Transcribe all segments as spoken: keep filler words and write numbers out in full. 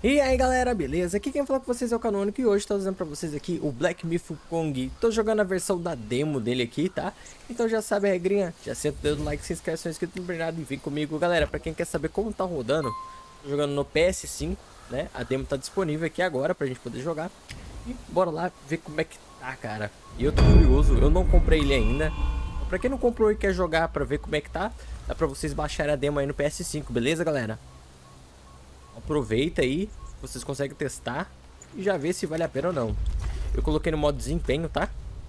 E aí galera, beleza? Aqui quem fala com vocês é o Canônico e hoje estou trazendo pra vocês aqui o Black Myth Wukong. Tô jogando a versão da demo dele aqui, tá? Então já sabe a regrinha, já senta o dedo no like, se inscreve, se não é inscrito, não perde nada e vem comigo. Galera, pra quem quer saber como tá rodando, tô jogando no P S cinco, né? A demo tá disponível aqui agora pra gente poder jogar. E bora lá ver como é que tá, cara. E eu tô curioso, eu não comprei ele ainda. Pra quem não comprou e quer jogar pra ver como é que tá, dá pra vocês baixarem a demo aí no P S cinco, beleza, galera? Aproveita aí, vocês conseguem testar e já ver se vale a pena ou não. Eu coloquei no modo desempenho, tá?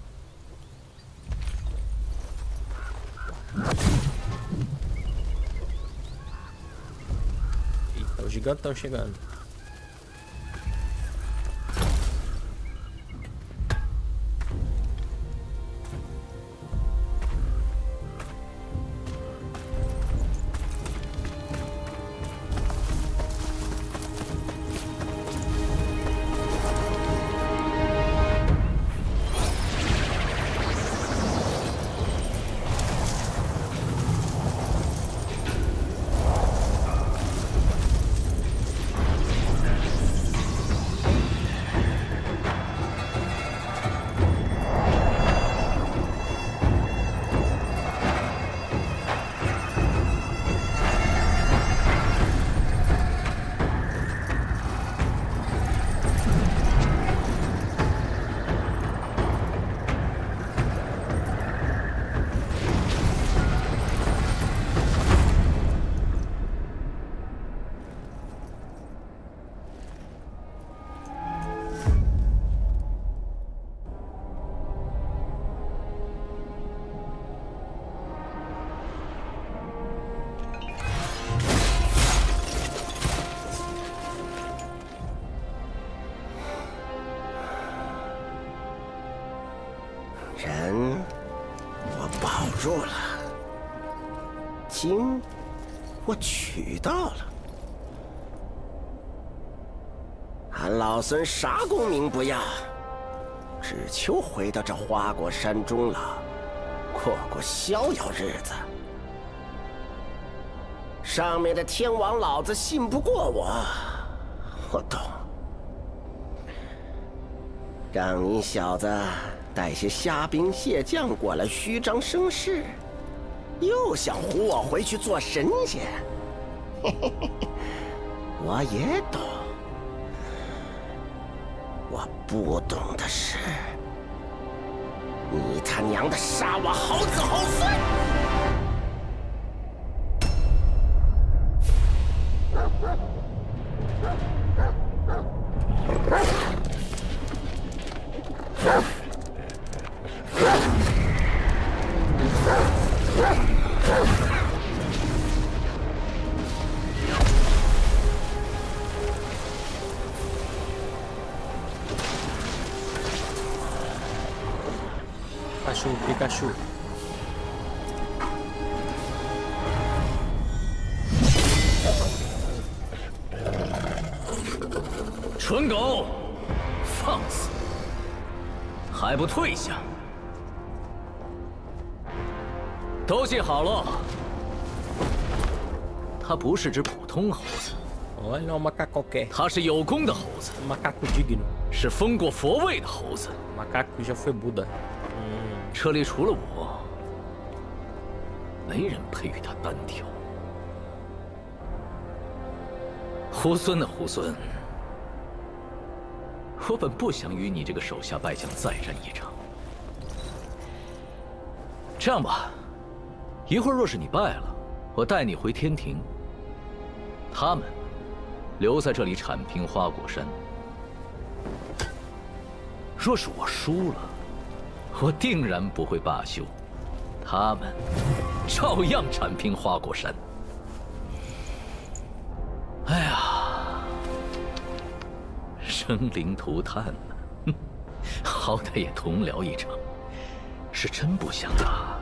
Eita, os gigantes estão chegando. 人，我保住了；金，我取到了。俺老孙啥功名不要，只求回到这花果山中了，过过逍遥日子。上面的天王老子信不过我，我懂。让你小子带些虾兵蟹将过来虚张声势，又想唬我回去做神仙，嘿嘿嘿，我也懂。我不懂的是，你他娘的杀我好子好孙！ Pikachu, Pikachu. “蠢狗，放肆！还不退下！都记好了，它不是只普通猴子， Olha, um macaco qualquer. 它是有功的猴子， Um macaco digno. 是封过佛位的猴子。 Macaco que já foi Buda. 这里除了我，没人配与他单挑。猢狲的猢狲，我本不想与你这个手下败将再战一场。这样吧，一会儿若是你败了，我带你回天庭。他们留在这里铲平花果山。若是我输了， 我定然不会罢休，他们照样铲平花果山。哎呀，生灵涂炭呢，哼，好歹也同僚一场，是真不想打。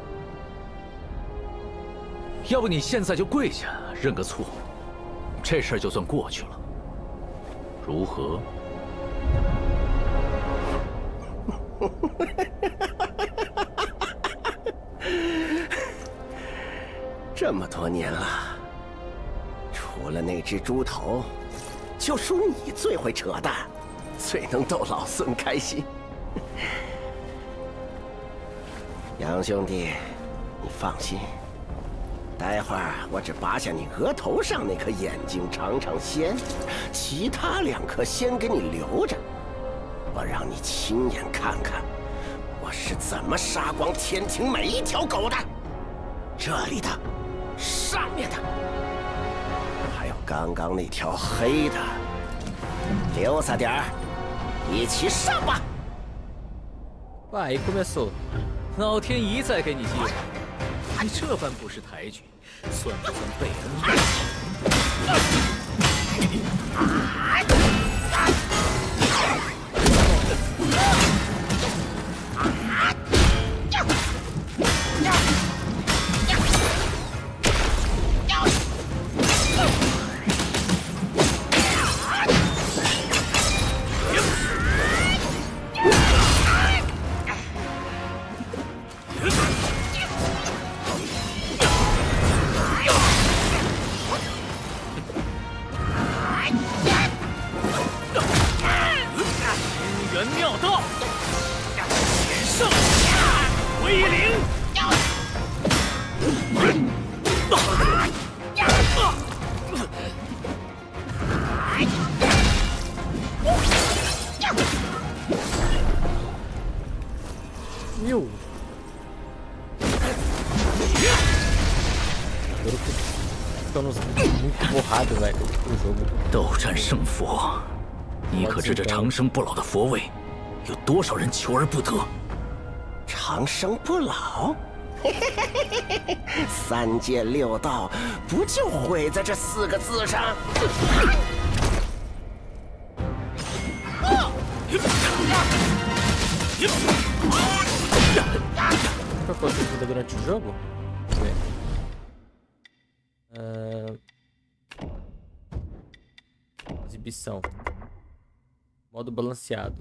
要不你现在就跪下认个错，这事儿就算过去了，如何？ 这么多年了，除了那只猪头， 就属你最会扯淡，最能逗老孙开心。杨兄弟，你放心，待会儿我只拔下你额头上那颗眼睛尝尝鲜，其他两颗先给你留着，我让你亲眼看看我是怎么杀光天庭每一条狗的。这里的，上面的，还有刚刚那条黑的，留下点儿，一起上吧。 Aí começou. 老天一再给你机会，你这般不识抬举，算不算被恩爱？ Meu! Ficando muito borrado, velho, o jogo. 斗战胜佛，你可知这长生不老的佛位，有多少人求而不得？ 长生不老，三界六道不就毁在这四个字上？ Qual foi a sua vida durante o jogo? Uh... Exibição. Modo balanceado.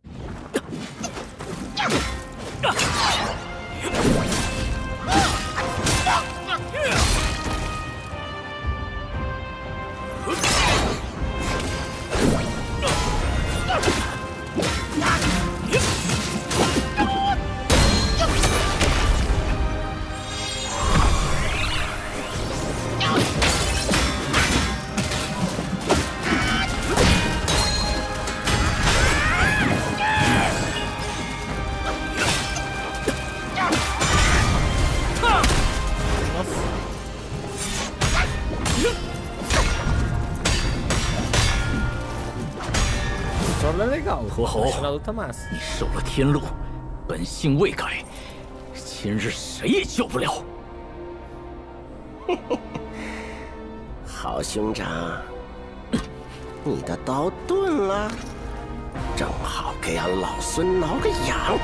Legal, 火候， luta massa. 你受了天禄，本性未改，今日谁也救不了。 好兄长，你的刀钝了，正好给俺老孙挠个痒。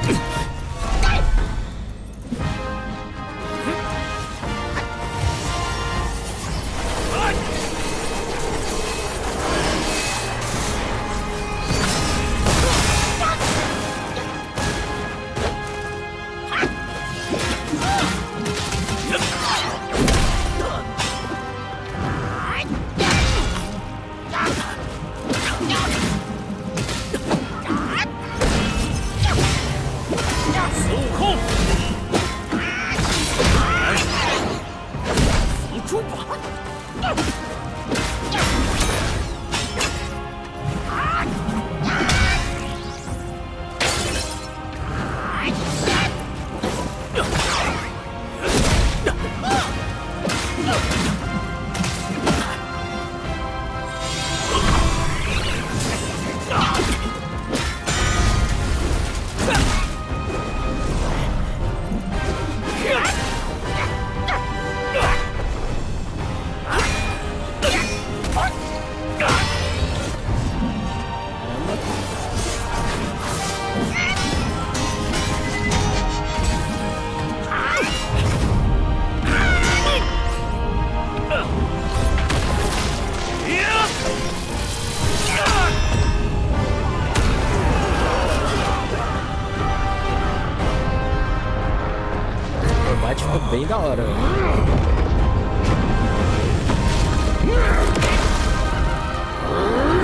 Bem da hora. Velho.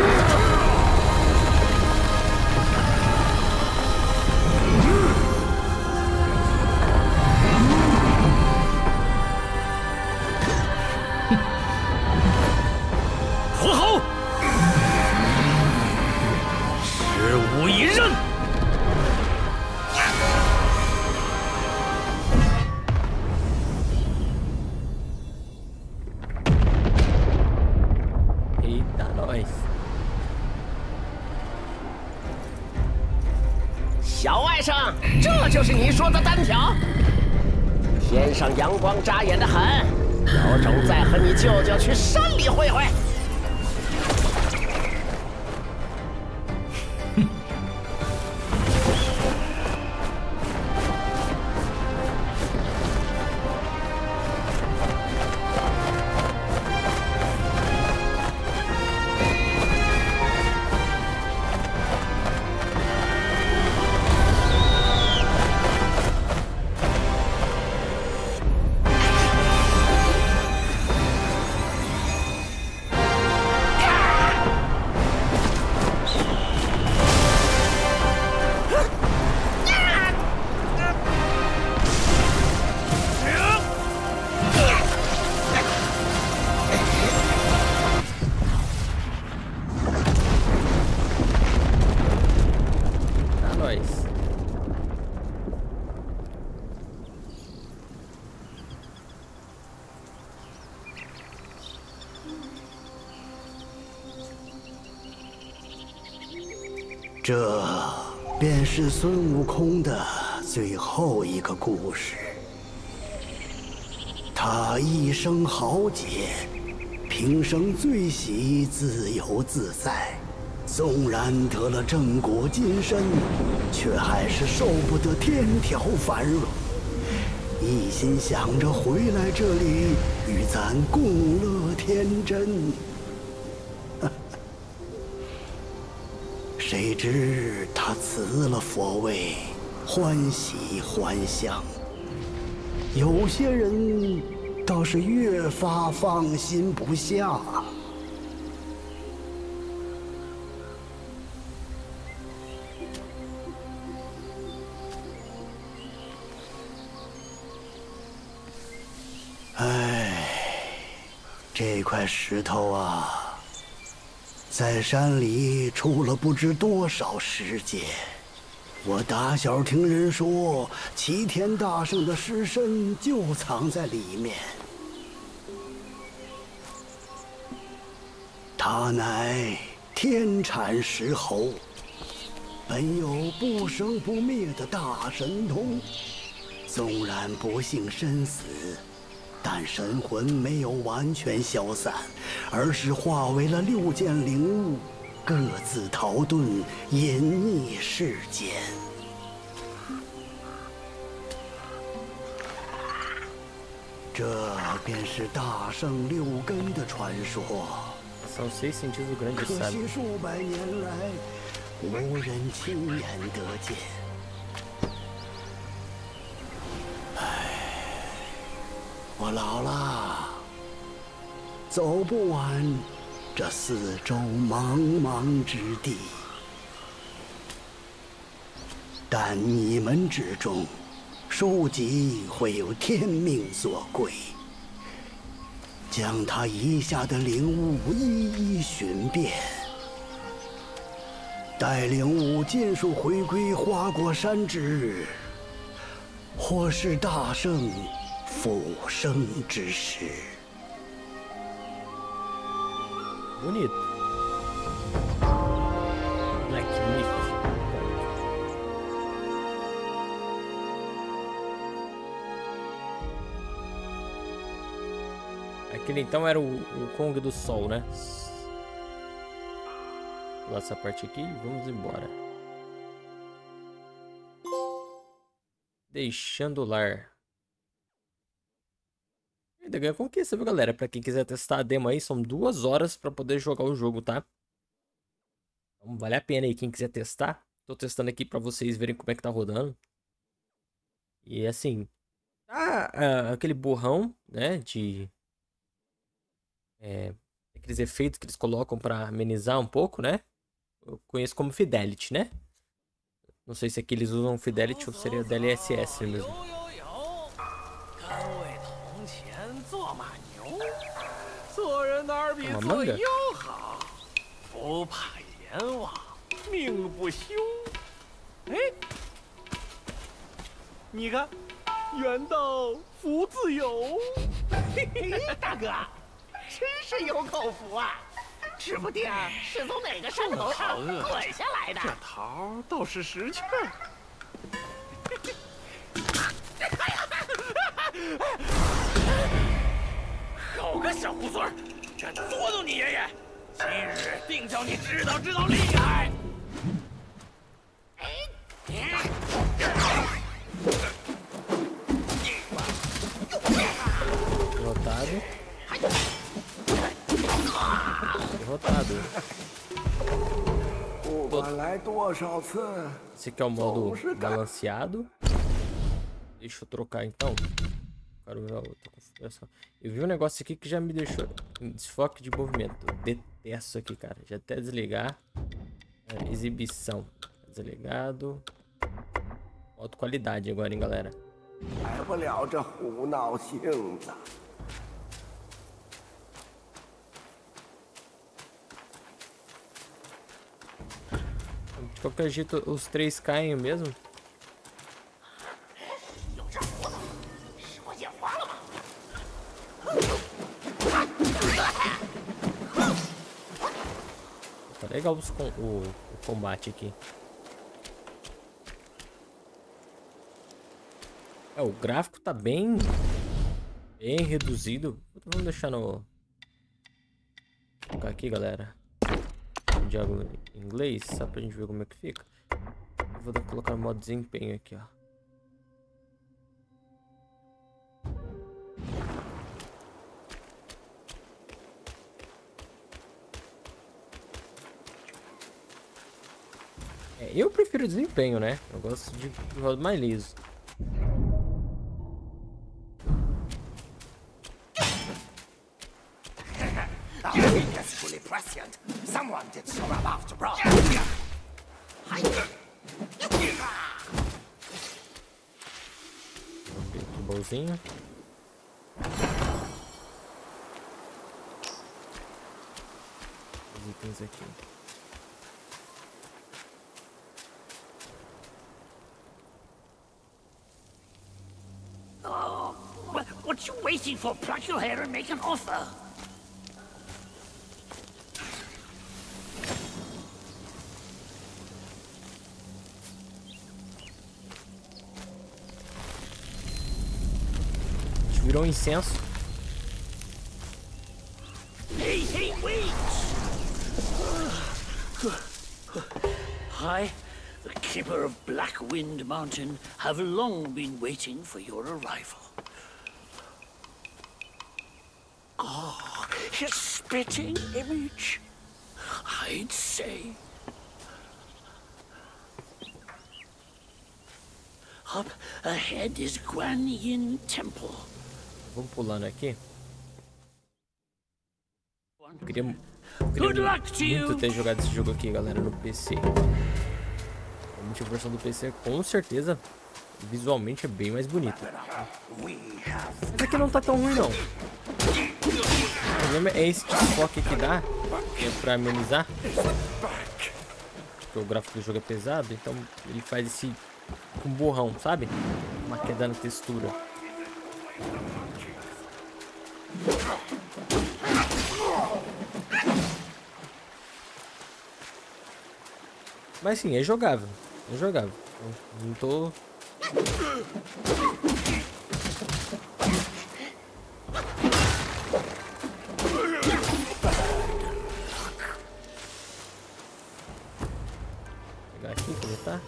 土豪，十五一刃。 Eita, nós！ 小外甥，这就是你说的单挑？天上阳光扎眼的很，有种再和你舅舅去山里会会。 这便是孙悟空的最后一个故事。他一生豪杰，平生最喜自由自在。纵然得了正果金身，却还是受不得天条繁荣，一心想着回来这里与咱共乐天真。谁知他辞了佛位，欢喜还乡。有些人倒是越发放心不下。唉，这块石头啊，在山里出了不知多少世界。我打小听人说，齐天大圣的尸身就藏在里面。他乃天产石猴，本有不生不灭的大神通。纵然不幸身死，但神魂没有完全消散，而是化为了六件灵物，各自逃遁，隐匿世间。这便是大圣六根的传说。 São seis sentidos do grande 可 sábio. 惜数百年来，无人亲眼得见。唉，我老了，走不完这四周茫茫之地。但你们之中，书籍会有天命所归。 将他遗下的灵物一一寻遍，待灵物尽数回归花果山之日，或是大圣复生之时。 Bonito. Magnífico. Aquele então era o, o Kong do Sol, né? Vou pular essa parte aqui e vamos embora. Deixando o lar. Ainda ganha conquista, viu, galera? Pra quem quiser testar a demo aí, são duas horas pra poder jogar o jogo, tá? Então vale a pena aí, quem quiser testar. Tô testando aqui pra vocês verem como é que tá rodando. E assim, tá ah, aquele borrão, né, de... É, aqueles efeitos que eles colocam pra amenizar um pouco, né? Eu conheço como Fidelity, né? Não sei se aqui eles usam Fidelity ou seria D L S S mesmo. Uma manga? 不怕阎王，命不休。哎，你看，远道福自有。 嘿嘿，大哥，真是有口福啊！指不定是从哪个山头上滚下来的。 这桃倒是识趣儿。好个小猢狲儿，敢捉弄你爷爷！今日定叫你知道知道厉害！ Derrotado. Derrotado. 不管来多少次， Esse aqui é o modo balanceado. Deixa eu trocar então. Quero ver outra configuração. Eu vi um negócio aqui que já me deixou em desfoque de movimento. Eu detesto isso aqui, cara. Já até desligar. É, exibição. Desligado. Modo qualidade agora, hein, galera. 改不了这胡闹性子。 De qualquer jeito, os três caem mesmo. Tá legal os com, o, o combate aqui. É, o gráfico tá bem, bem reduzido. Vamos deixar no... Vou colocar aqui, galera. Diálogo em inglês, só pra gente ver como é que fica. Eu vou colocar no modo desempenho aqui, ó. É, eu prefiro desempenho, né? Eu gosto de modo mais liso. Someone did so rub after bro. Bolzinho. Os itens aqui. Oh, what you waiting for? Pluck your hair and make an offer. Virou um incenso. Hey, hey, wait! I, the keeper of Blackwind Mountain, have long been waiting for your arrival. Ah, his spitting image, I'd say. Up ahead is Guan Yin Temple. Vamos pulando aqui. Eu queria, eu queria muito ter jogado esse jogo aqui, galera, no P C. A versão do P C, com certeza, visualmente é bem mais bonita. Mas aqui não tá tão ruim, não. O problema é esse desfoque que dá, que é pra amenizar. Porque o gráfico do jogo é pesado, então ele faz esse com borrão, sabe? Uma queda na textura. Mas sim, é jogável. É jogável. Eu não tô... Vou pegar aqui, coletar.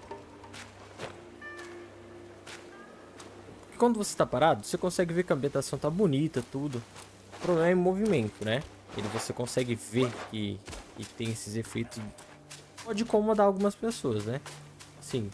Quando você tá parado, você consegue ver que a ambientação tá bonita, tudo. O problema é em movimento, né? Ele você consegue ver que, que tem esses efeitos. Pode incomodar algumas pessoas, né? Sim.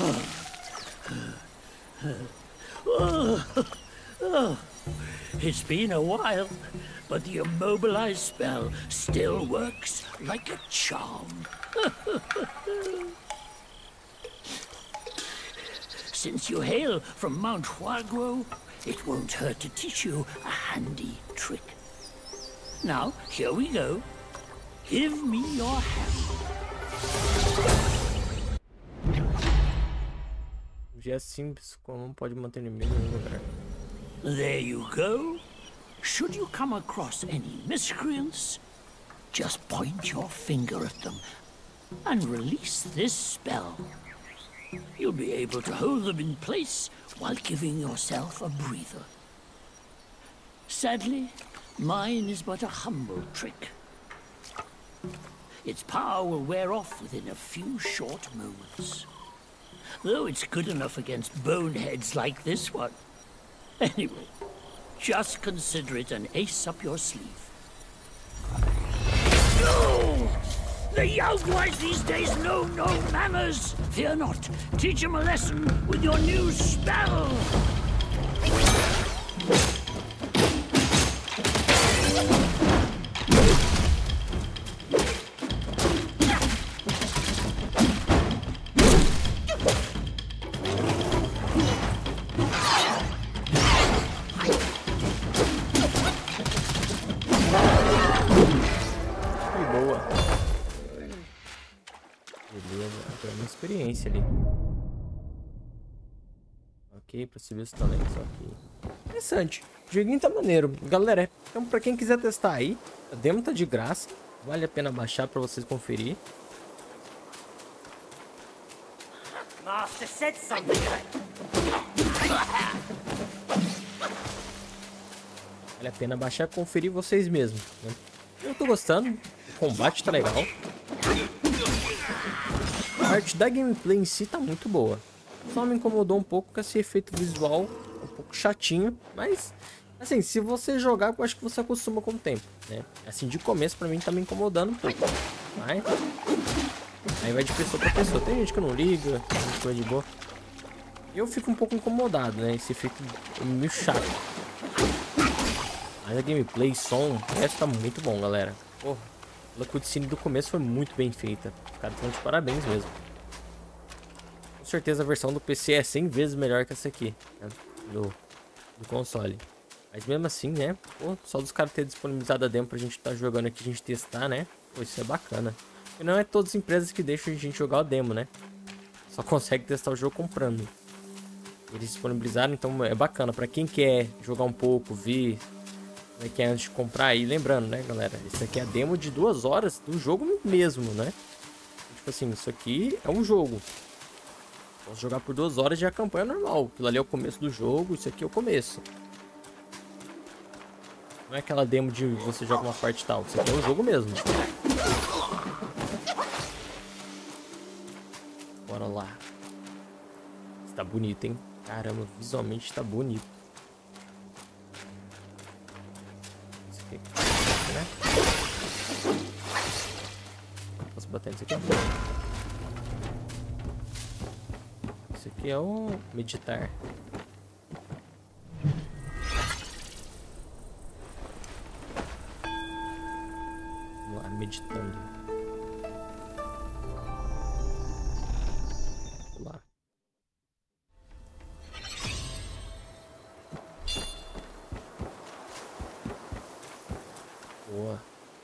Oh, oh, it's been a while, but the immobilize spell still works like a charm. Since you hail from Mount Huaguo, it won't hurt to teach you a handy trick. Now, here we go. Give me your hand. Já é simples, como pode manter inimigo no lugar. There you go. Should you come across any miscreants, just point your finger at them and release this spell. You'll be able to hold them in place while giving yourself a breather. Sadly, mine is but a humble trick. Its power will wear off within a few short moments. Though it's good enough against boneheads like this one. Anyway, just consider it an ace up your sleeve. No! The young boys these days know no manners! Fear not, teach them a lesson with your new spell! Experiência ali. Ok, pra subir os talentos aqui. Interessante. O joguinho tá maneiro. Galera, então pra quem quiser testar aí, a demo tá de graça. Vale a pena baixar pra vocês conferir. Master said something. Vale a pena baixar e conferir vocês mesmos, né? Eu tô gostando. O combate tá legal. A arte da gameplay em si tá muito boa. Só me incomodou um pouco com esse efeito visual um pouco chatinho. Mas, assim, se você jogar, eu acho que você acostuma com o tempo, né? Assim, de começo pra mim tá me incomodando um pouco. Mas aí vai de pessoa pra pessoa. Tem gente que não liga, tem gente que vai de boa. Eu fico um pouco incomodado, né? Esse efeito meio chato. Mas a gameplay, som, o resto tá muito bom, galera. Porra, a cutscene do começo foi muito bem feita. Os caras estão de parabéns mesmo. Com certeza a versão do P C é cem vezes melhor que essa aqui, né? do, do console. Mas mesmo assim, né? Pô, só dos caras terem disponibilizado a demo pra gente estar tá jogando aqui, a gente testar, né? Pô, isso é bacana. E não é todas as empresas que deixam a gente jogar o demo, né? Só consegue testar o jogo comprando. Eles disponibilizaram, então é bacana. Pra quem quer jogar um pouco, ver como é que é antes de comprar. E lembrando, né, galera? Isso aqui é a demo de duas horas do jogo mesmo, né? Tipo assim, isso aqui é um jogo. Posso jogar por duas horas de a campanha normal. Aquilo ali é o começo do jogo, isso aqui é o começo. Não é aquela demo de você joga uma parte tal. Isso aqui é o jogo mesmo. Bora lá. Está bonito, hein? Caramba, visualmente está bonito. Isso aqui, né? Posso bater nisso aqui? Isso aqui é o meditar. Vamos lá, meditando. Vamos lá. Boa.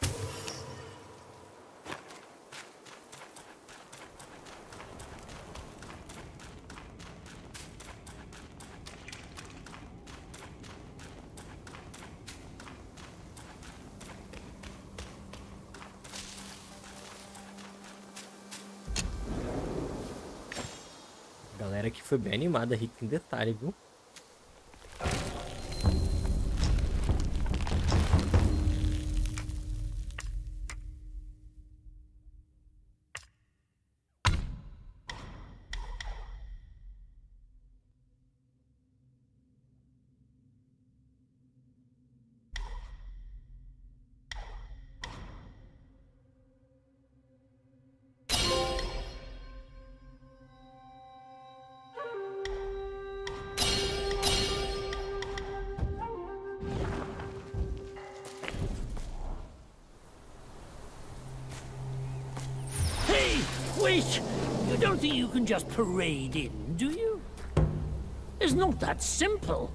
Galera que foi bem animada, rica em detalhe, viu? don't think you can just parade in, do you? It's not that simple.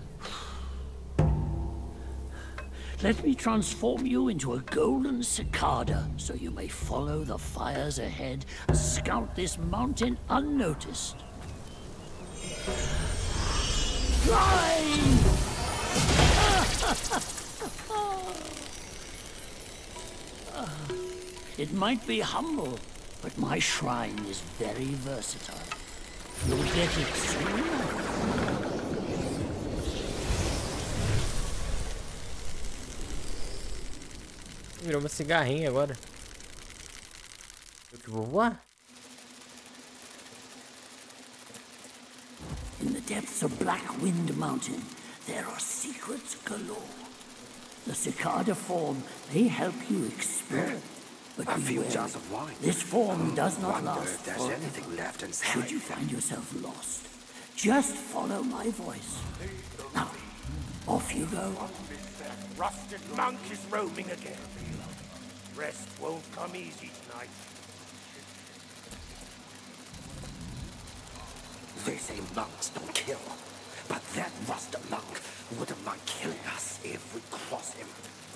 Let me transform you into a golden cicada, so you may follow the fires ahead and scout this mountain unnoticed. Fly! It might be humble, but my shrine is very versatile. You'll get it soon. Virou uma cigarrinha agora. Eu que vou voar? In the depths of Black Wind Mountain, there are secrets galore. The cicada form may help you explore. But A few beware, jars of wine. this form does not Wonder last if there's forever. anything left inside. Should you find yourself lost, just follow my voice. Now, off you go. That rusted monk is roaming again. Rest won't come easy tonight. They say monks don't kill, but that rusted monk wouldn't mind killing us if we cross him.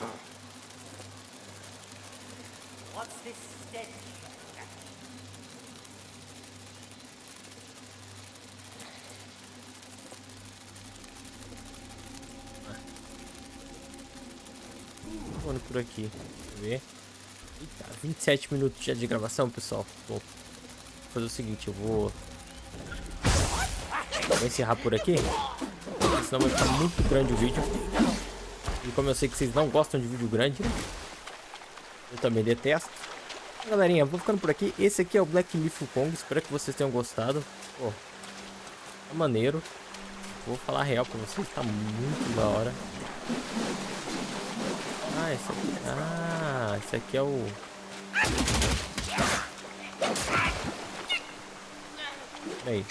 What's this stench? Voando por aqui. Deixa eu ver. Eita, vinte e sete minutos já de gravação, pessoal. Vou fazer o seguinte, eu vou... Vou encerrar por aqui. Senão vai ficar muito grande o vídeo. E como eu sei que vocês não gostam de vídeo grande, né? Eu também detesto. Galerinha, vou ficando por aqui. Esse aqui é o Black Myth Wukong. Espero que vocês tenham gostado. Pô, tá maneiro. Vou falar a real pra vocês. Tá muito da hora. Ah, esse aqui, ah, esse aqui é o... Aí.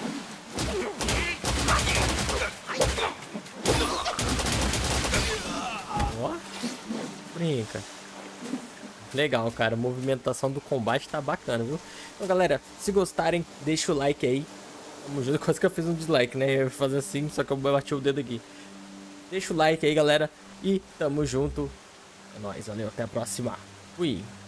Ó, brinca. Legal, cara. A movimentação do combate tá bacana, viu? Então, galera, se gostarem, deixa o like aí. Tamo junto. Quase que eu fiz um dislike, né? Eu ia fazer assim, só que eu bati o dedo aqui. Deixa o like aí, galera. E tamo junto. É nóis, valeu, até a próxima. Fui.